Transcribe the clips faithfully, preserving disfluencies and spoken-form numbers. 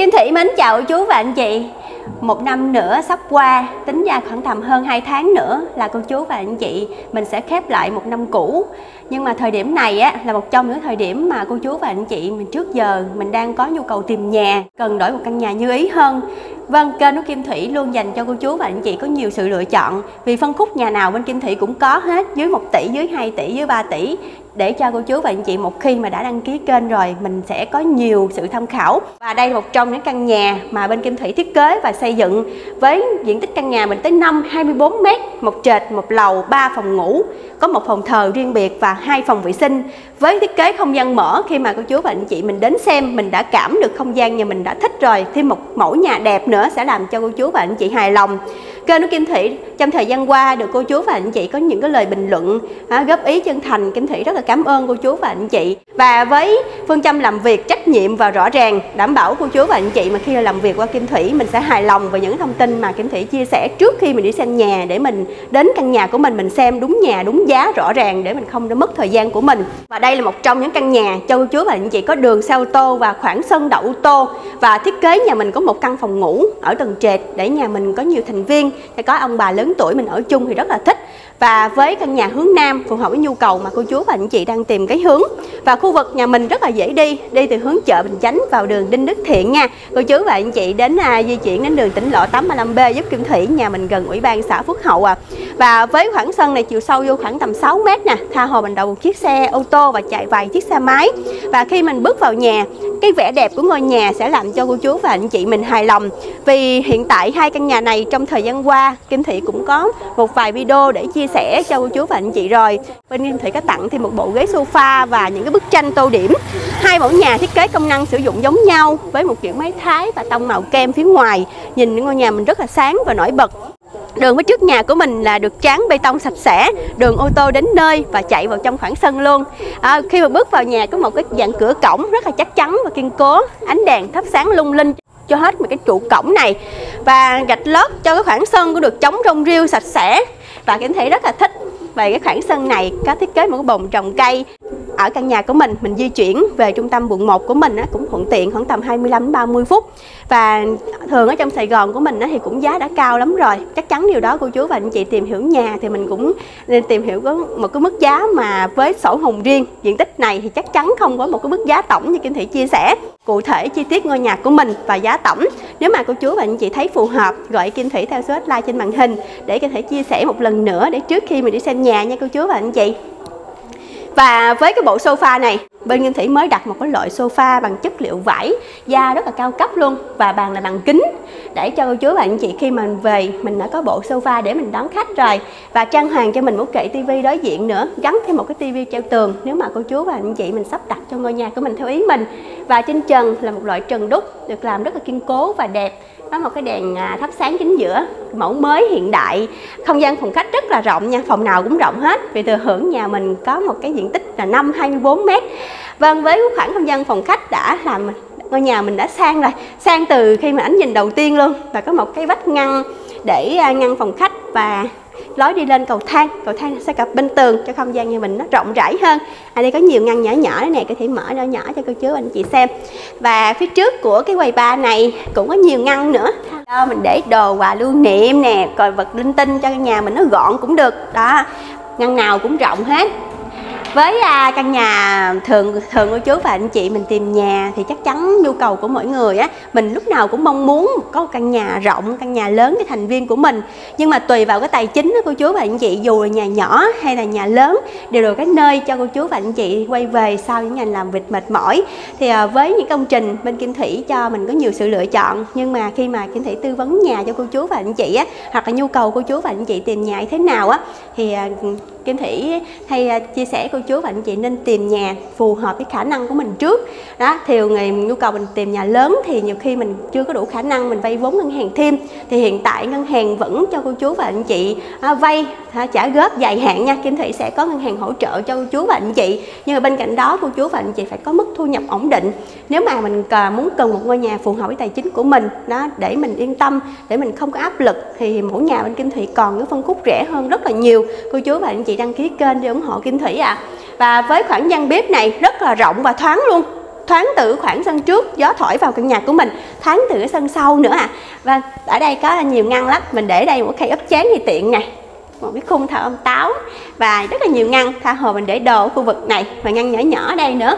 Kim Thủy mến chào cô chú và anh chị. Một năm nữa sắp qua, tính ra khoảng tầm hơn hai tháng nữa là cô chú và anh chị mình sẽ khép lại một năm cũ. Nhưng mà thời điểm này á là một trong những thời điểm mà cô chú và anh chị mình trước giờ mình đang có nhu cầu tìm nhà, cần đổi một căn nhà như ý hơn. Vâng, kênh của Kim Thủy luôn dành cho cô chú và anh chị có nhiều sự lựa chọn. Vì phân khúc nhà nào bên Kim Thủy cũng có hết, dưới một tỷ, dưới hai tỷ, dưới ba tỷ. Để cho cô chú và anh chị một khi mà đã đăng ký kênh rồi, mình sẽ có nhiều sự tham khảo. Và đây là một trong những căn nhà mà bên Kim Thủy thiết kế và xây dựng với diện tích căn nhà mình tới năm hai mươi bốn mét, một trệt, một lầu, ba phòng ngủ, có một phòng thờ riêng biệt và hai phòng vệ sinh. Với thiết kế không gian mở, khi mà cô chú và anh chị mình đến xem, mình đã cảm được không gian nhà mình đã thích rồi. Thêm một mẫu nhà đẹp nữa sẽ làm cho cô chú và anh chị hài lòng. Kênh của Kim Thủy trong thời gian qua được cô chú và anh chị có những cái lời bình luận à, góp ý chân thành, Kim Thủy rất là cảm ơn cô chú và anh chị. Và với phương châm làm việc trách nhiệm và rõ ràng, đảm bảo cô chú và anh chị mà khi làm việc qua Kim Thủy mình sẽ hài lòng về những thông tin mà Kim Thủy chia sẻ trước khi mình đi xem nhà, để mình đến căn nhà của mình mình xem đúng nhà đúng giá rõ ràng, để mình không mất thời gian của mình. Và đây là một trong những căn nhà cho cô chú và anh chị có đường xe ô tô và khoảng sân đậu ô tô, và thiết kế nhà mình có một căn phòng ngủ ở tầng trệt để nhà mình có nhiều thành viên, có ông bà lớn tuổi mình ở chung thì rất là thích. Và với căn nhà hướng Nam phù hợp với nhu cầu mà cô chú và anh chị đang tìm cái hướng. Và khu vực nhà mình rất là dễ đi, đi từ hướng chợ Bình Chánh vào đường Đinh Đức Thiện nha. Cô chú và anh chị đến à, di chuyển đến đường tỉnh lộ tám mươi lăm B giúp Kim Thủy, nhà mình gần Ủy ban xã Phước Hậu à. Và với khoảng sân này chiều sâu vô khoảng tầm sáu mét nè, tha hồ mình đậu một chiếc xe ô tô và chạy vài chiếc xe máy. Và khi mình bước vào nhà, cái vẻ đẹp của ngôi nhà sẽ làm cho cô chú và anh chị mình hài lòng. Vì hiện tại hai căn nhà này trong thời gian qua Kim Thủy cũng có một vài video để chia sẻ cho cô chú và anh chị rồi. Bên Kim Thủy có tặng thêm một bộ ghế sofa và những cái bức tranh tô điểm. Hai mẫu nhà thiết kế công năng sử dụng giống nhau với một kiểu máy thái và tông màu kem phía ngoài. Nhìn ngôi nhà mình rất là sáng và nổi bật. Đường phía trước nhà của mình là được tráng bê tông sạch sẽ, đường ô tô đến nơi và chạy vào trong khoảng sân luôn. À, khi mà bước vào nhà có một cái dạng cửa cổng rất là chắc chắn và kiên cố, ánh đèn thắp sáng lung linh cho hết một cái trụ cổng này, và gạch lót cho cái khoảng sân cũng được chống rong rêu sạch sẽ. Và Kim Thủy rất là thích về cái khoảng sân này có thiết kế một cái bồn trồng cây. Ở căn nhà của mình, mình di chuyển về trung tâm quận một của mình á, cũng thuận tiện, khoảng tầm hai mươi lăm đến ba mươi phút. Và thường ở trong Sài Gòn của mình á, thì cũng giá đã cao lắm rồi. Chắc chắn điều đó cô chú và anh chị tìm hiểu nhà thì mình cũng nên tìm hiểu có một cái mức giá mà với sổ hồng riêng. Diện tích này thì chắc chắn không có một cái mức giá tổng như Kim Thủy chia sẻ. Cụ thể chi tiết ngôi nhà của mình và giá tổng, nếu mà cô chú và anh chị thấy phù hợp, gọi Kim Thủy theo số hotline trên màn hình để Kim Thủy chia sẻ một lần nữa để trước khi mình đi xem nhà nha cô chú và anh chị. Và với cái bộ sofa này, bên Kim Thủy mới đặt một cái loại sofa bằng chất liệu vải da rất là cao cấp luôn, và bàn là bằng kính để cho cô chú và anh chị khi mà mình về mình đã có bộ sofa để mình đón khách rồi. Và trang hoàng cho mình một kệ tivi đối diện nữa, gắn thêm một cái tivi treo tường nếu mà cô chú và anh chị mình sắp đặt cho ngôi nhà của mình theo ý mình. Và trên trần là một loại trần đúc được làm rất là kiên cố và đẹp, có một cái đèn thắp sáng chính giữa, mẫu mới hiện đại. Không gian phòng khách rất là rộng nha, phòng nào cũng rộng hết, vì thừa hưởng nhà mình có một cái diện tích là năm hai mươi bốn mét. Vâng, với khoảng không gian phòng khách đã làm ngôi nhà mình đã sang rồi, sang từ khi mà ánh nhìn đầu tiên luôn. Và có một cái vách ngăn để ngăn phòng khách và lối đi lên cầu thang. Cầu thang sẽ cặp bên tường cho không gian nhà mình nó rộng rãi hơn. Ở đây có nhiều ngăn nhỏ nhỏ này nè, có thể mở nhỏ nhỏ cho cô chú anh chị xem. Và phía trước của cái quầy bar này cũng có nhiều ngăn nữa. Đó, mình để đồ quà lưu niệm nè, rồi vật linh tinh cho nhà mình nó gọn cũng được. Đó, ngăn nào cũng rộng hết. Với à, căn nhà thường thường cô chú và anh chị mình tìm nhà thì chắc chắn nhu cầu của mỗi người á, mình lúc nào cũng mong muốn có một căn nhà rộng, căn nhà lớn cho thành viên của mình. Nhưng mà tùy vào cái tài chính đó cô chú và anh chị, dù là nhà nhỏ hay là nhà lớn đều là cái nơi cho cô chú và anh chị quay về sau những ngày làm việc mệt mỏi. Thì à, với những công trình bên Kim Thủy cho mình có nhiều sự lựa chọn, nhưng mà khi mà Kim Thủy tư vấn nhà cho cô chú và anh chị á, hoặc là nhu cầu cô chú và anh chị tìm nhà như thế nào á, thì à, Kim Thủy hay à, chia sẻ cô chú và anh chị nên tìm nhà phù hợp với khả năng của mình trước. Đó, thì người nhu cầu mình tìm nhà lớn thì nhiều khi mình chưa có đủ khả năng mình vay vốn ngân hàng thêm, thì hiện tại ngân hàng vẫn cho cô chú và anh chị à, vay à, trả góp dài hạn nha. Kim Thủy sẽ có ngân hàng hỗ trợ cho cô chú và anh chị, nhưng mà bên cạnh đó cô chú và anh chị phải có mức thu nhập ổn định. Nếu mà mình muốn cần một ngôi nhà phù hợp với tài chính của mình đó, để mình yên tâm, để mình không có áp lực, thì mỗi nhà bên Kim Thủy còn cái phân khúc rẻ hơn rất là nhiều. Cô chú và anh chị đăng ký kênh để ủng hộ Kim Thủy ạ. À. Và với khoảng gian bếp này rất là rộng và thoáng luôn. thoáng từ khoảng sân trước, gió thổi vào căn nhà của mình, thoáng từ cái sân sau nữa à. Và ở đây có nhiều ngăn lắm, mình để đây một khay úp chén thì tiện nè, một cái khung thờ ông táo và rất là nhiều ngăn, tha hồ mình để đồ ở khu vực này và ngăn nhỏ nhỏ ở đây nữa.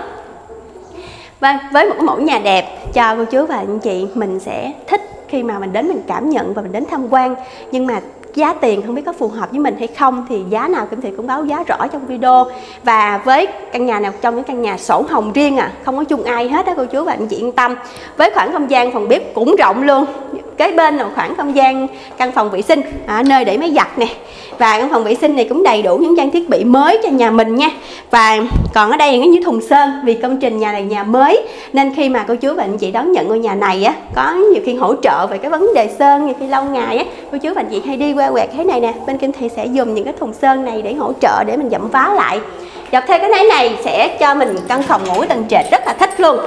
Và với một cái mẫu nhà đẹp cho cô chú và anh chị mình sẽ thích khi mà mình đến mình cảm nhận và mình đến tham quan. Nhưng mà giá tiền không biết có phù hợp với mình hay không thì giá nào Kim Thị cũng báo giá rõ trong video. Và với căn nhà này trong những căn nhà sổ hồng riêng à, không có chung ai hết á cô chú và anh chị yên tâm. Với khoảng không gian phòng bếp cũng rộng luôn, kế bên là khoảng không gian căn phòng vệ sinh, à, nơi để máy giặt nè. Và căn phòng vệ sinh này cũng đầy đủ những trang thiết bị mới cho nhà mình nha. Và còn ở đây là như thùng sơn, vì công trình nhà này nhà mới nên khi mà cô chú và anh chị đón nhận ngôi nhà này á, có nhiều khi hỗ trợ về cái vấn đề sơn, nhiều khi lâu ngày á cô chú và anh chị hay đi qua quẹt thế này nè, bên Kim Thị sẽ dùng những cái thùng sơn này để hỗ trợ để mình dặm vá lại. Dọc theo cái đáy này sẽ cho mình căn phòng ngủ tầng trệt rất là thích luôn.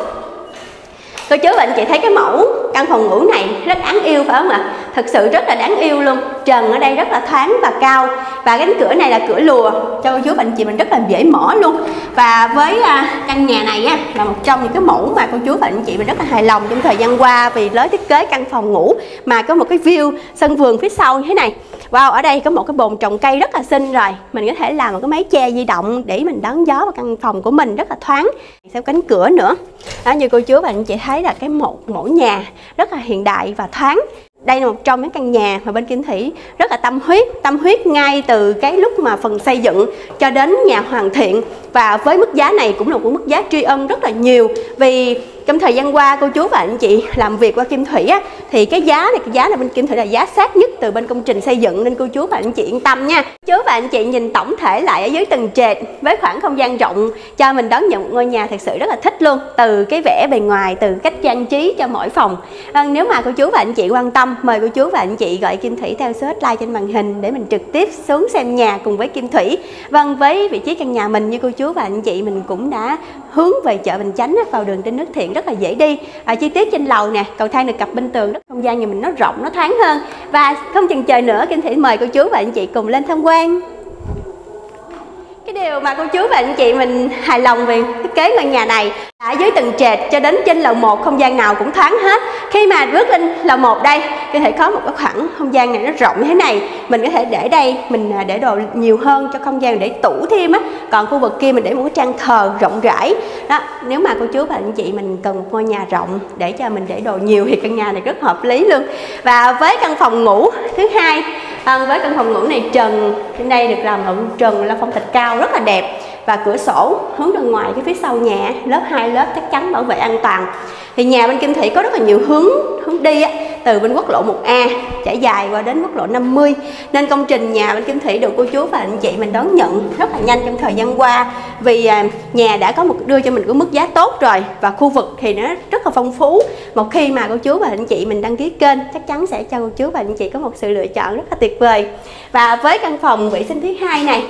Cô chú và anh chị thấy cái mẫu căn phòng ngủ này rất đáng yêu phải không ạ? Thực sự rất là đáng yêu luôn. Trần ở đây rất là thoáng và cao. Và cánh cửa này là cửa lùa cho cô chú và anh chị mình rất là dễ mở luôn. Và với à, căn nhà này á, là một trong những cái mẫu mà cô chú và anh chị mình rất là hài lòng trong thời gian qua, vì lối thiết kế căn phòng ngủ mà có một cái view sân vườn phía sau như thế này. Wow, ở đây có một cái bồn trồng cây rất là xinh rồi. Mình có thể làm một cái mái che di động để mình đón gió vào căn phòng của mình rất là thoáng. Theo cánh cửa nữa đó, như cô chú và anh chị thấy là cái một mẫu nhà rất là hiện đại và thoáng. Đây là một trong những căn nhà mà bên Kim Thị rất là tâm huyết, tâm huyết ngay từ cái lúc mà phần xây dựng cho đến nhà hoàn thiện. Và với mức giá này cũng là một mức giá tri ân rất là nhiều. Vì trong thời gian qua cô chú và anh chị làm việc qua Kim Thủy á, thì cái giá này, cái giá là bên Kim Thủy là giá sát nhất từ bên công trình xây dựng, nên cô chú và anh chị yên tâm nha. Chú và anh chị nhìn tổng thể lại ở dưới tầng trệt với khoảng không gian rộng cho mình đón nhận một ngôi nhà thật sự rất là thích luôn. Từ cái vẻ bề ngoài, từ cách trang trí cho mỗi phòng. À, nếu mà cô chú và anh chị quan tâm, mời cô chú và anh chị gọi Kim Thủy theo số hotline trên màn hình để mình trực tiếp xuống xem nhà cùng với Kim Thủy. Vâng, với vị trí căn nhà mình như cô chú và anh chị mình cũng đã hướng về chợ Bình Chánh vào đường Tinh Nước Thiện rất là dễ đi. À, chi tiết trên lầu nè, cầu thang được cặp bên tường, rất không gian nhà mình nó rộng, nó thoáng hơn. Và không chần chờ nữa, Kim Thủy mời cô chú và anh chị cùng lên tham quan. Cái điều mà cô chú và anh chị mình hài lòng về thiết kế ngôi nhà này ở dưới tầng trệt cho đến trên lầu một, không gian nào cũng thoáng hết. Khi mà bước lên lầu một đây, có thể có một cái khoảng không gian này nó rộng như thế này, mình có thể để đây, mình để đồ nhiều hơn cho không gian để tủ thêm á. Còn khu vực kia mình để một cái trang thờ rộng rãi. Đó, nếu mà cô chú và anh chị mình cần một ngôi nhà rộng để cho mình để đồ nhiều thì căn nhà này rất hợp lý luôn. Và với căn phòng ngủ thứ hai, à, với căn phòng ngủ này trần trên đây được làm bằng trần la phong thạch cao rất là đẹp. Và cửa sổ hướng ra ngoài cái phía sau nhà, lớp hai lớp chắc chắn bảo vệ an toàn. Thì nhà bên Kim Thủy có rất là nhiều hướng hướng đi á, từ bên quốc lộ một A trải dài qua đến quốc lộ năm mươi. Nên công trình nhà bên Kim Thủy được cô chú và anh chị mình đón nhận rất là nhanh trong thời gian qua. Vì à, nhà đã có một đưa cho mình cái mức giá tốt rồi, và khu vực thì nó rất là phong phú. Một khi mà cô chú và anh chị mình đăng ký kênh, chắc chắn sẽ cho cô chú và anh chị có một sự lựa chọn rất là tuyệt vời. Và với căn phòng vệ sinh thứ hai này,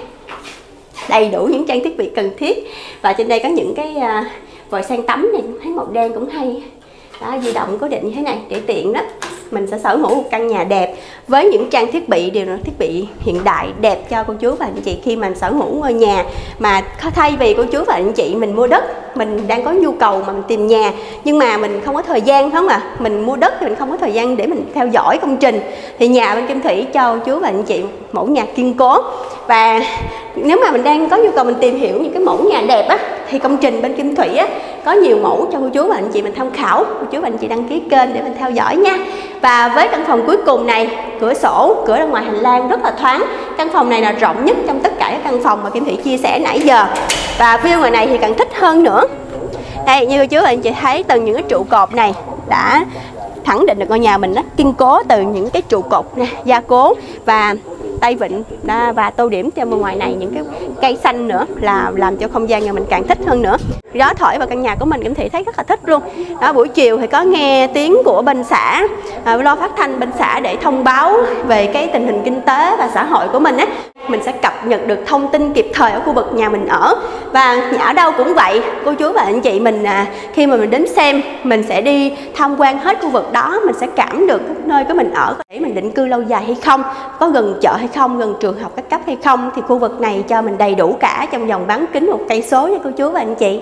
đầy đủ những trang thiết bị cần thiết. Và trên đây có những cái uh, vòi sen tắm này, thấy màu đen cũng hay. Đó, di động cố định như thế này để tiện đó. Mình sẽ sở hữu một căn nhà đẹp với những trang thiết bị đều là thiết bị hiện đại đẹp cho cô chú và anh chị khi mình sở hữu ngôi nhà. Mà thay vì cô chú và anh chị mình mua đất, mình đang có nhu cầu mà mình tìm nhà nhưng mà mình không có thời gian, phải không ạ? Mình mua đất thì mình không có thời gian để mình theo dõi công trình, thì nhà bên Kim Thủy cho cô chú và anh chị mẫu nhà kiên cố. Và nếu mà mình đang có nhu cầu mình tìm hiểu những cái mẫu nhà đẹp á, thì công trình bên Kim Thủy á có nhiều mẫu cho cô chú và anh chị mình tham khảo. Cô chú và anh chị đăng ký kênh để mình theo dõi nha. Và với căn phòng cuối cùng này, cửa sổ, cửa ra ngoài hành lang rất là thoáng. Căn phòng này là rộng nhất trong tất cả các căn phòng mà Kim Thủy chia sẻ nãy giờ. Và view ngoài này thì càng thích hơn nữa. Đây, như cô chú và anh chị thấy từng những cái trụ cột này đã khẳng định được ngôi nhà mình rất kiên cố từ những cái trụ cột nè, gia cố và tay vịn và tô điểm cho bên ngoài này những cái cây xanh nữa, là làm cho không gian nhà mình càng thích hơn nữa. Gió thổi vào căn nhà của mình Kim Thị thấy rất là thích luôn. Đó, buổi chiều thì có nghe tiếng của bên xã, à, lo phát thanh bên xã để thông báo về cái tình hình kinh tế và xã hội của mình á. Mình sẽ cập nhật được thông tin kịp thời ở khu vực nhà mình ở. Và ở đâu cũng vậy, cô chú và anh chị mình à, khi mà mình đến xem, mình sẽ đi tham quan hết khu vực đó, mình sẽ cảm được cái nơi của mình ở để mình định cư lâu dài hay không, có gần chợ hay không, gần trường học các cấp hay không. Thì khu vực này cho mình đầy đủ cả trong vòng bán kính một cây số nha cô chú và anh chị.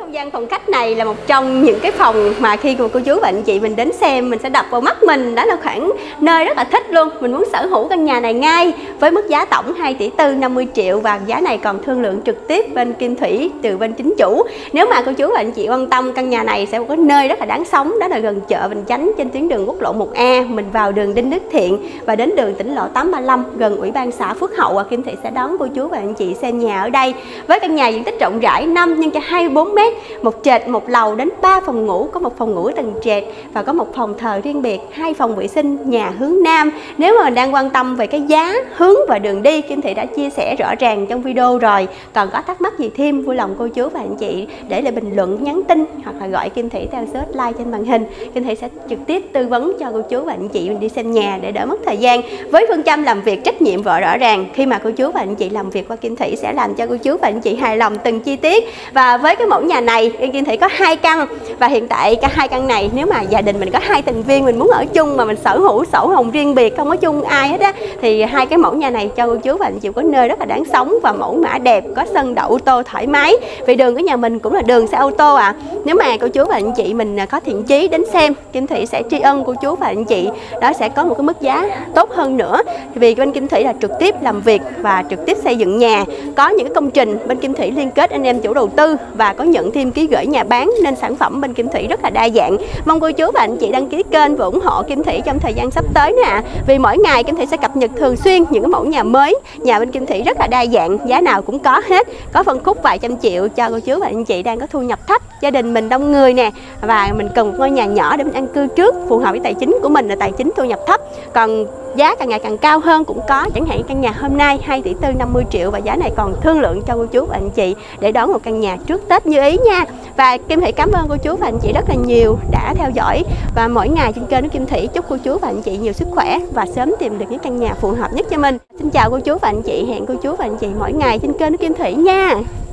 Gian phòng khách này là một trong những cái phòng mà khi mà cô chú và anh chị mình đến xem mình sẽ đập vào mắt mình, đó là khoảng nơi rất là thích luôn. Mình muốn sở hữu căn nhà này ngay với mức giá tổng hai tỷ tư năm mươi triệu, và giá này còn thương lượng trực tiếp bên Kim Thủy từ bên chính chủ. Nếu mà cô chú và anh chị quan tâm, căn nhà này sẽ một cái nơi rất là đáng sống, đó là gần chợ Bình Chánh trên tuyến đường quốc lộ một A, mình vào đường Đinh Đức Thiện và đến đường tỉnh lộ tám ba lăm gần Ủy ban xã Phước Hậu, và Kim Thủy sẽ đón cô chú và anh chị xem nhà ở đây. Với căn nhà diện tích rộng rãi năm nhân cho hai mươi bốn mét, một trệt một lầu đến ba phòng ngủ, có một phòng ngủ tầng trệt và có một phòng thờ riêng biệt, hai phòng vệ sinh, nhà hướng nam. Nếu mà mình đang quan tâm về cái giá, hướng và đường đi, Kim Thị đã chia sẻ rõ ràng trong video rồi. Còn có thắc mắc gì thêm, vui lòng cô chú và anh chị để lại bình luận, nhắn tin hoặc là gọi Kim Thị theo số hotline trên màn hình. Kim Thị sẽ trực tiếp tư vấn cho cô chú và anh chị mình đi xem nhà để đỡ mất thời gian, với phương châm làm việc trách nhiệm và rõ ràng. Khi mà cô chú và anh chị làm việc qua Kim Thị sẽ làm cho cô chú và anh chị hài lòng từng chi tiết. Và với cái mẫu nhà này, Kim Thị có hai căn, và hiện tại cả hai căn này nếu mà gia đình mình có hai thành viên mình muốn ở chung mà mình sở hữu sổ hồng riêng biệt, không có chung ai hết á, thì hai cái mẫu nhà này cho cô chú và anh chị có nơi rất là đáng sống và mẫu mã đẹp, có sân đậu ô tô thoải mái. Vì đường của nhà mình cũng là đường xe ô tô à. Nếu mà cô chú và anh chị mình có thiện chí đến xem, Kim Thị sẽ tri ân cô chú và anh chị, đó sẽ có một cái mức giá tốt hơn nữa. Vì bên Kim Thị là trực tiếp làm việc và trực tiếp xây dựng nhà, có những cái công trình bên Kim Thị liên kết anh em chủ đầu tư và có nhận thêm ký gửi nhà bán, nên sản phẩm bên Kim Thị rất là đa dạng. Mong cô chú và anh chị đăng ký kênh và ủng hộ Kim Thị trong thời gian sắp tới nè. À. Vì mỗi ngày Kim Thị sẽ cập nhật thường xuyên những cái mẫu nhà mới, nhà bên Kim Thị rất là đa dạng, giá nào cũng có hết, có phân khúc vài trăm triệu cho cô chú và anh chị đang có thu nhập thấp, gia đình mình đông người nè, và mình cần một ngôi nhà nhỏ để mình an cư trước, phù hợp với tài chính của mình là tài chính thu nhập thấp. Còn giá càng ngày càng cao hơn cũng có, chẳng hạn căn nhà hôm nay hai tỷ tư năm mươi triệu, và giá này còn thương lượng cho cô chú và anh chị để đón một căn nhà trước Tết như ý nha. Và Kim Thị cảm ơn cô chú và anh chị rất là nhiều đã theo dõi, và mỗi ngày trên kênh của Kim Thị chúc cô chú và anh chị nhiều sức khỏe và sớm tìm được những căn nhà phù hợp nhất cho mình. Xin chào cô chú và anh chị, hẹn cô chú và anh chị mỗi ngày trên kênh của Kim Thị nha.